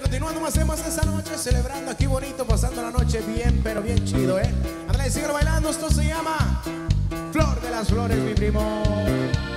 Continuando más temas esta noche, celebrando aquí bonito, pasando la noche bien, pero bien chido, Ándale, síguelo bailando, esto se llama Flor de las Flores, mi primo.